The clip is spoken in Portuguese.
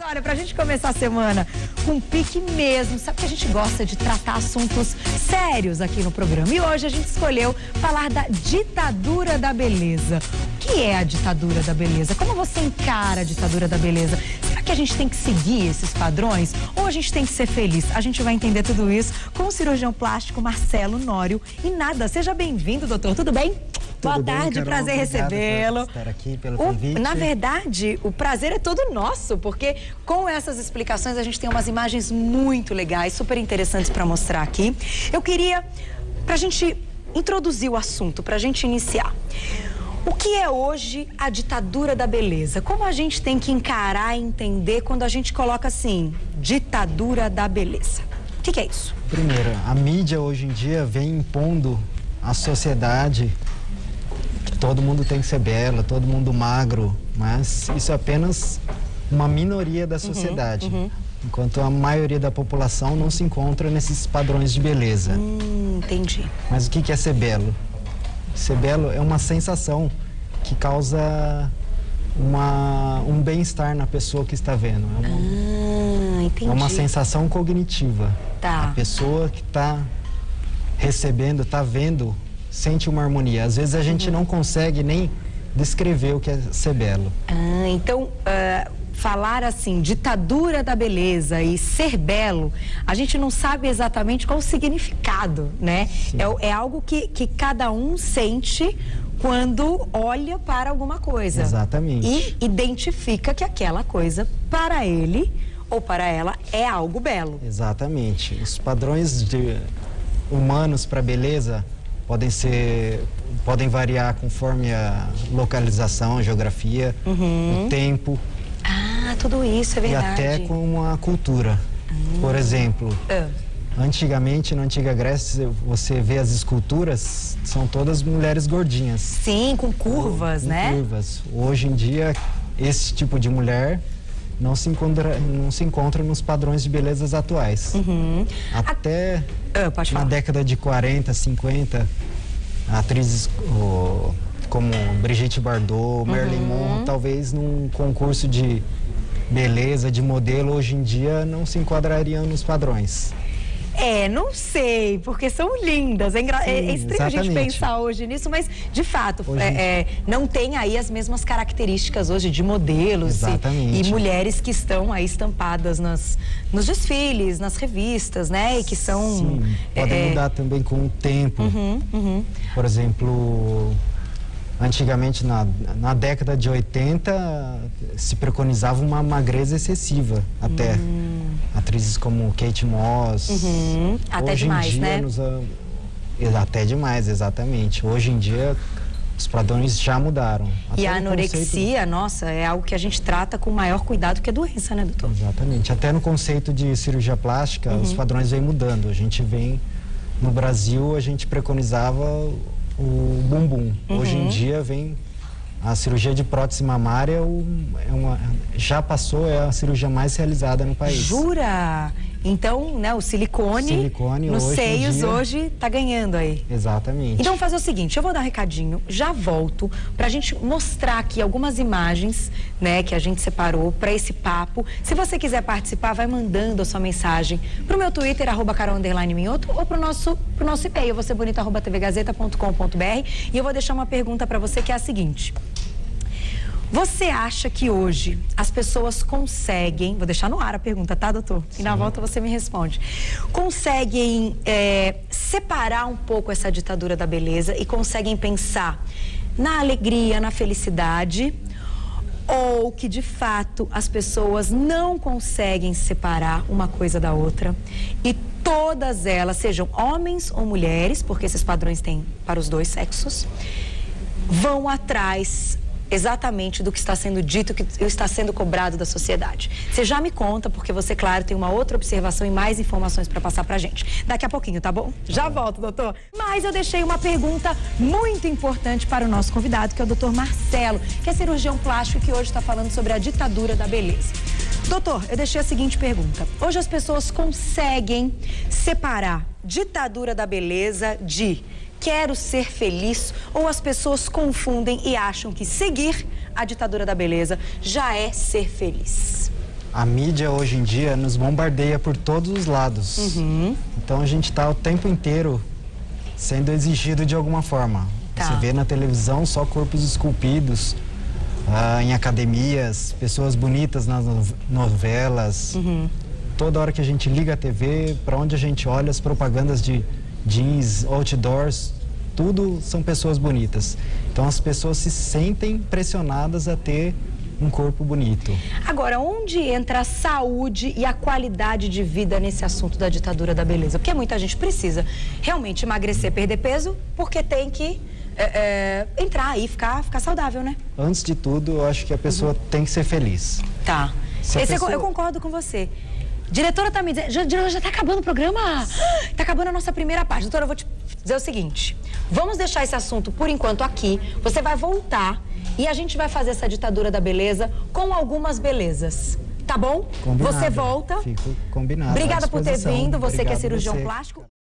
Olha, pra gente começar a semana com pique mesmo, sabe que a gente gosta de tratar assuntos sérios aqui no programa. E hoje a gente escolheu falar da ditadura da beleza. O que é a ditadura da beleza? Como você encara a ditadura da beleza? Será que a gente tem que seguir esses padrões ou a gente tem que ser feliz? A gente vai entender tudo isso com o cirurgião plástico Marcelo Nório. E nada, seja bem-vindo, doutor. Tudo bem? Boa tarde, prazer recebê-lo. Estar aqui pelo convite. Na verdade, o prazer é todo nosso, porque com essas explicações a gente tem umas imagens muito legais, super interessantes para mostrar aqui. Eu queria, para a gente introduzir o assunto, para a gente iniciar. O que é hoje a ditadura da beleza? Como a gente tem que encarar e entender quando a gente coloca assim, ditadura da beleza? O que é isso? Primeiro, a mídia hoje em dia vem impondo à sociedade que todo mundo tem que ser bela, todo mundo magro, mas isso é apenas uma minoria da sociedade. Enquanto a maioria da população não se encontra nesses padrões de beleza. Entendi. Mas o que é ser belo? Ser belo é uma sensação que causa um bem-estar na pessoa que está vendo. Entendi. É uma sensação cognitiva. Tá. A pessoa que está recebendo, está vendo, sente uma harmonia. Às vezes a gente não consegue nem descrever o que é ser belo. Então, falar assim, ditadura da beleza e ser belo, a gente não sabe exatamente qual o significado, né? É algo que cada um sente quando olha para alguma coisa. Exatamente. E identifica que aquela coisa, para ele ou para ela, é algo belo. Exatamente. Os padrões humanos para beleza podem variar conforme a localização, a geografia, o tempo. Tudo isso é verdade. E até com a cultura. Por exemplo, antigamente, na antiga Grécia, você vê as esculturas, são todas mulheres gordinhas. Sim, com curvas, né? Curvas. Hoje em dia, esse tipo de mulher não se encontra nos padrões de belezas atuais. Até na década de 40, 50, atrizes como Brigitte Bardot, Marilyn Monroe, talvez num concurso de beleza, de modelo, hoje em dia não se enquadrariam nos padrões. Não sei, porque são lindas. É estranho a gente pensar hoje nisso, mas, de fato, não tem aí as mesmas características hoje de modelos e mulheres que estão aí estampadas nos desfiles, nas revistas, né? E que são... Sim, podem mudar também com o tempo. Por exemplo, antigamente, na década de 80, se preconizava uma magreza excessiva até. Atrizes como Kate Moss. Até demais, né? Até demais, exatamente. Hoje em dia, os padrões já mudaram. E a anorexia, nossa, é algo que a gente trata com o maior cuidado, que é doença, né, doutor? Exatamente. Até no conceito de cirurgia plástica, os padrões vêm mudando. A gente vem, no Brasil, a gente preconizava o bumbum. Hoje em dia vem a cirurgia de prótese mamária, já passou, é a cirurgia mais realizada no país. Jura? Então, né, o silicone nos seios hoje está ganhando aí. Exatamente. Então, vamos fazer o seguinte, eu vou dar um recadinho, já volto para a gente mostrar aqui algumas imagens, né, que a gente separou para esse papo. Se você quiser participar, vai mandando a sua mensagem pro meu Twitter, @carol_minhoto, ou pro nosso e-mail, vocebonito@tvgazeta.com.br, e eu vou deixar uma pergunta para você que é a seguinte: você acha que hoje as pessoas conseguem... Vou deixar no ar a pergunta, tá, doutor? E na volta você me responde. Conseguem separar um pouco essa ditadura da beleza e conseguem pensar na alegria, na felicidade? Ou que, de fato, as pessoas não conseguem separar uma coisa da outra e todas elas, sejam homens ou mulheres, porque esses padrões têm para os dois sexos, vão atrás exatamente do que está sendo dito, que está sendo cobrado da sociedade? Você já me conta, porque você, claro, tem uma outra observação e mais informações para passar pra gente. Daqui a pouquinho, tá bom? Já volto, doutor. Mas eu deixei uma pergunta muito importante para o nosso convidado, que é o doutor Marcelo, que é cirurgião plástico e que hoje está falando sobre a ditadura da beleza. Doutor, eu deixei a seguinte pergunta. Hoje as pessoas conseguem separar ditadura da beleza de quero ser feliz, ou as pessoas confundem e acham que seguir a ditadura da beleza já é ser feliz? A mídia hoje em dia nos bombardeia por todos os lados. Então a gente está o tempo inteiro sendo exigido de alguma forma. Você vê na televisão só corpos esculpidos, em academias, pessoas bonitas nas novelas. Toda hora que a gente liga a TV, para onde a gente olha, as propagandas de jeans, outdoors, tudo são pessoas bonitas. Então as pessoas se sentem pressionadas a ter um corpo bonito. Agora, onde entra a saúde e a qualidade de vida nesse assunto da ditadura da beleza? Porque muita gente precisa realmente emagrecer, perder peso, porque tem que entrar aí, ficar saudável, né? Antes de tudo, eu acho que a pessoa tem que ser feliz. Tá. Eu concordo com você. Diretora tá me dizendo... Já tá acabando o programa? Tá acabando a nossa primeira parte. Doutora, eu vou te dizer o seguinte. Vamos deixar esse assunto, por enquanto, aqui. Você vai voltar e a gente vai fazer essa ditadura da beleza com algumas belezas. Tá bom? Combinado. Você volta. Fico combinado. Obrigada por ter vindo. Você que é cirurgião plástico.